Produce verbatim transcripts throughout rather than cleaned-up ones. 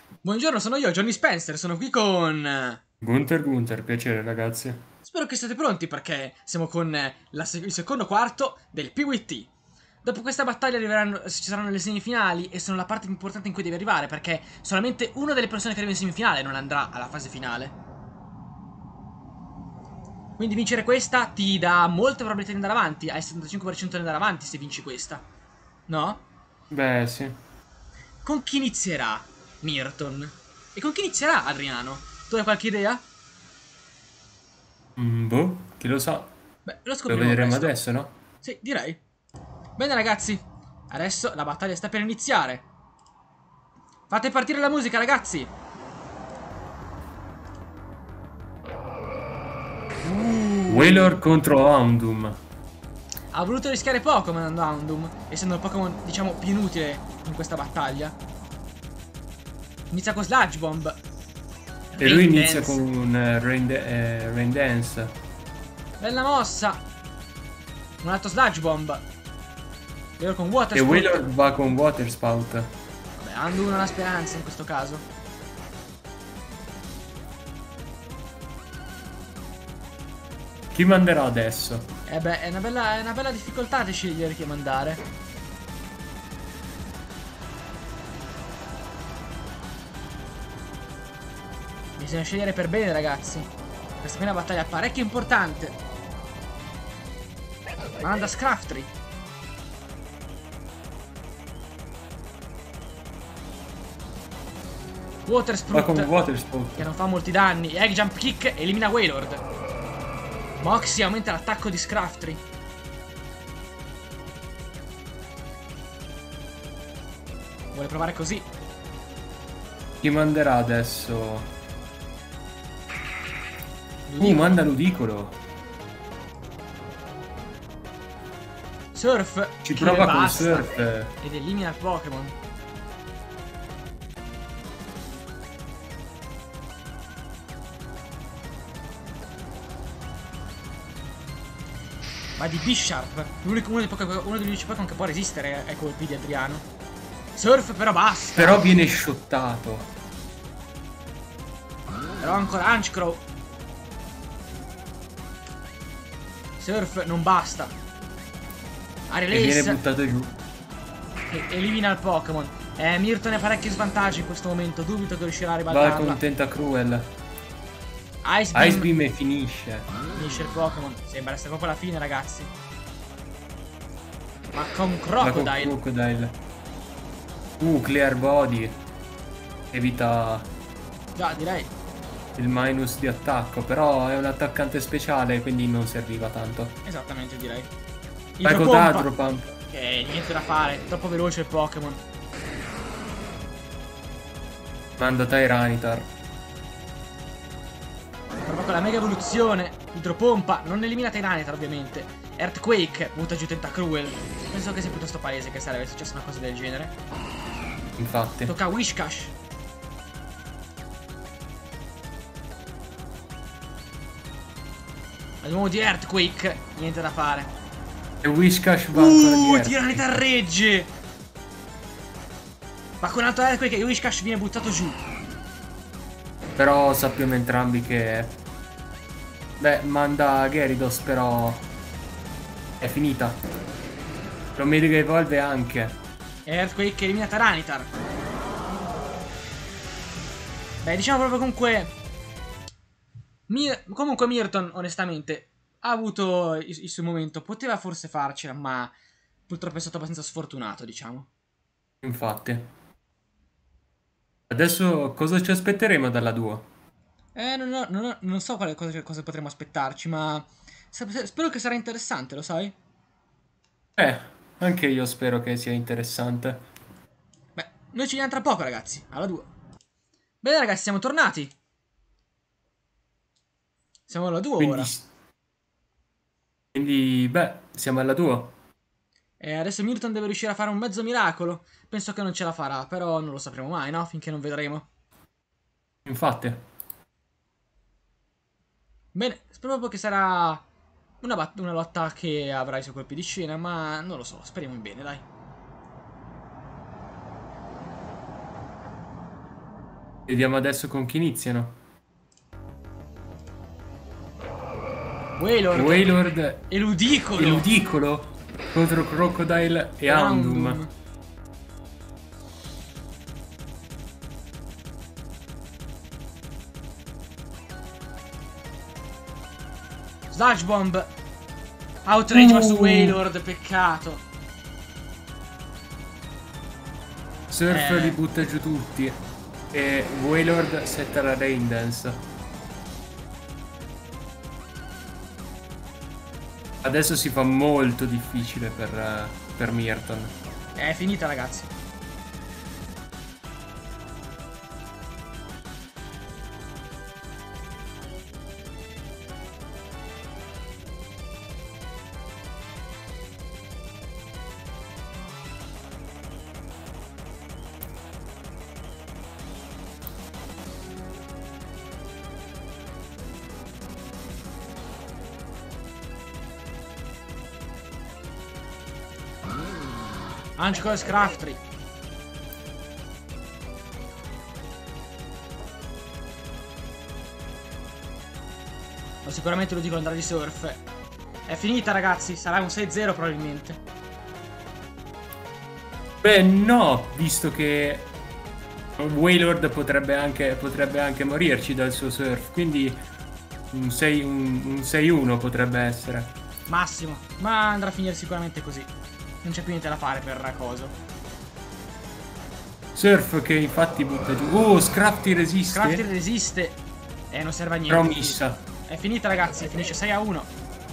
Buongiorno, sono io, Johnny Spencer, sono qui con... Gunther, Gunther, piacere ragazzi. Spero che siate pronti perché siamo con la se- il secondo quarto del P V T. Dopo questa battaglia arriveranno, ci saranno le semifinali e sono la parte più importante in cui devi arrivare perché solamente una delle persone che arriva in semifinale non andrà alla fase finale. Quindi vincere questa ti dà molte probabilità di andare avanti, hai il settantacinque per cento di andare avanti se vinci questa. No? Beh, sì. Con chi inizierà Mirton? E con chi inizierà Adriano? Tu hai qualche idea? Mm, boh, chi lo sa. Beh, lo Lo scopriremo vedremo presto. adesso, no? Sì, direi. Bene ragazzi, adesso la battaglia sta per iniziare. Fate partire la musica ragazzi. Uh, Wailor contro Houndoom. ha voluto rischiare poco mandando Houndoom, essendo il Pokémon diciamo più inutile in questa battaglia. Inizia con Sludge Bomb. E lui Rain inizia con Dance. un eh, Rain, de- eh, Rain Dance. Bella mossa. Un altro Sludge Bomb. Io con Water E Wailor Spout. va con Water Spout. Vabbè, Houndoom non ha speranza in questo caso. Chi manderà adesso? Eh beh, è una bella, è una bella difficoltà di scegliere chi mandare. Bisogna scegliere per bene, ragazzi. Questa qui è una battaglia parecchio importante. Manda Scraftry. Water Va con Sprout, Water Spout. che non fa molti danni. Egg Jump Kick elimina Wailord. Moxie aumenta l'attacco di Scraftry. Vuole provare così. Chi manderà adesso? Uh, Ludicolo. manda Ludicolo. Surf, Ci che prova con basta. Surf. Ed elimina il Pokémon. Ma di Bisharp, l'unico, uno, dei Poké- uno degli unici Pokémon che può resistere ai colpi di Adriano. Surf però basta. Però viene shottato. Però ancora Hunchcrow. Surf non basta. Aria E viene Lace buttato giù. e- elimina il Pokémon. Eh, Mirton ha parecchi svantaggi in questo momento. Dubito che riuscirà a Va con ribaltarla. Tentacruel. Ice Beam Ice Beam e finisce. finisce il Pokémon. Sembra essere proprio la fine, ragazzi. Ma con Va con Crocodile. Crocodile. Uh, Clear Body. Evita Già, direi. il minus di attacco. Però è un attaccante speciale, quindi non serviva tanto. Esattamente, direi. Vai con Idropompa. Hydropump. Che niente da fare. Troppo veloce il Pokémon. Manda Tyranitar. Prova con la mega evoluzione. Idropompa. Non elimina Tyranitar, ovviamente. Earthquake. Butta giù Tentacruel. Penso che sia piuttosto palese che sarebbe successa una cosa del genere. Infatti. Tocca a Wishcash. Al nuovo di Earthquake. Niente da fare. E Whiscash va ancora di Uh, Earth. Tyranitar regge. Ma con un altro Earthquake e Wishcash viene buttato giù. Però sappiamo entrambi che... Beh, manda Gyarados, però... È finita. Lo Mega Evolve anche. E Earthquake elimina Tyranitar. Beh, diciamo proprio comunque... Mir comunque Mirton, onestamente, ha avuto il, il suo momento. Poteva forse farcela, ma purtroppo è stato abbastanza sfortunato, diciamo. Infatti. Adesso cosa ci aspetteremo dalla duo? Eh, non, ho- non ho- non so quale cosa, cosa potremo aspettarci, ma sa- spero che sarà interessante, lo sai? Eh, anche io spero che sia interessante. Beh, noi ci vediamo tra poco, ragazzi. Alla due. Bene, ragazzi, siamo tornati. Siamo alla due Quindi... ora. Quindi, beh, siamo alla duo. E adesso Mirton deve riuscire a fare un mezzo miracolo. Penso che non ce la farà, però non lo sapremo mai, no? Finché non vedremo. Infatti. Bene, spero proprio che sarà una, bat- una lotta che avrà i suoi colpi di scena, ma non lo so, speriamo in bene, dai. Vediamo adesso con chi iniziano. Wailord Wailord e Ludicolo. e Ludicolo contro Crocodile e Houndoom. Sludge Bomb. Outrage va su Uh. Wailord, peccato. Surf Eh. li butta giù tutti. E Wailord setta la Rain Dance. Adesso si fa molto difficile per, uh, per Mirton. È finita, ragazzi. Anchor Scraftry. Ma sicuramente lo dico andrà di surf. È finita, ragazzi. Sarà un sei zero probabilmente. Beh, no, visto che Wailord potrebbe anche, potrebbe anche morirci dal suo surf, quindi un sei uno potrebbe essere. Massimo. Ma andrà a finire sicuramente così. Non c'è più niente da fare per coso. Surf che infatti butta giù. Oh, Scrafty resiste. Scrafty resiste. E non serve a niente. Però missa. È finita, ragazzi. Finisce sei a uno.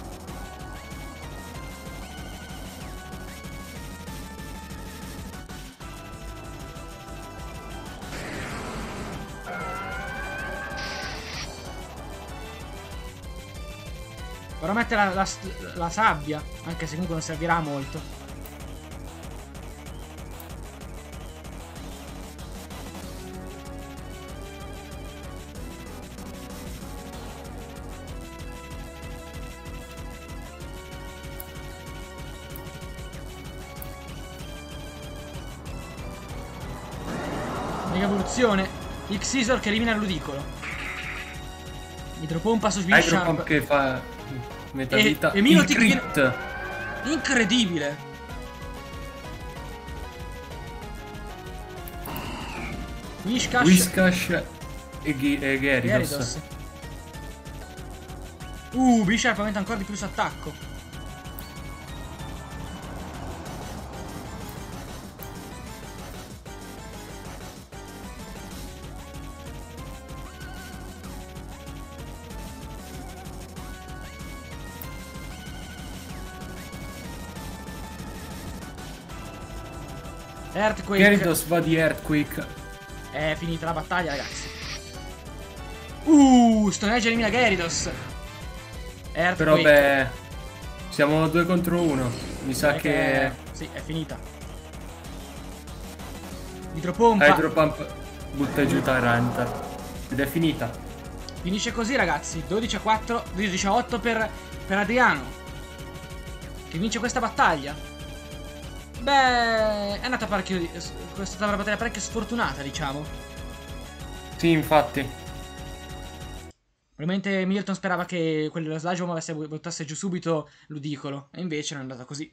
Però mette la, la, la sabbia. Anche se comunque non servirà molto. Mega evoluzione. X-Scissor che elimina il Ludicolo. Idropompa su Bisharp. Hydropump che fa metà E- vita. e Il Milotic crit. Incredibile. Whiscash. Whiscash e, Ghi- e Gyarados. Gyarados. Uh, Bisharp aumenta ancora di più il suo attacco. Earthquake. Gyarados va di Earthquake. È finita la battaglia, ragazzi. Uh, Stone Edge elimina Gyarados. Earthquake. Però beh, siamo due contro uno. Mi sa Direi che Sì, è finita. Idropompa. Hydropump butta giù Tyranitar. Ed è finita. Finisce così, ragazzi. dodici a quattro, dodici a otto per, per Adriano, che vince questa battaglia. Beh, è andata parecchio. È stata una battaglia parecchio sfortunata, diciamo. Sì, infatti. Probabilmente Milton sperava che quello dello Sludge Bomb avesse buttasse giù subito Ludicolo. E invece non è andata così.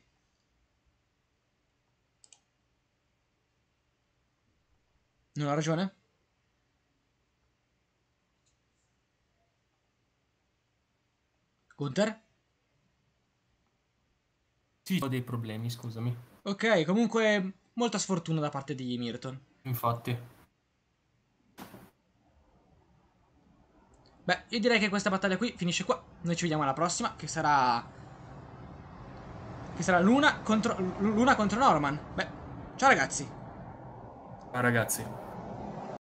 Non ha ragione? Gunther? Sì, ho dei problemi, scusami. Ok, comunque molta sfortuna da parte di Milton. Infatti. Beh, io direi che questa battaglia qui finisce qua. Noi ci vediamo alla prossima, che sarà... Che sarà Luna contro... Luna contro Norman. Beh, ciao ragazzi. Ma ragazzi.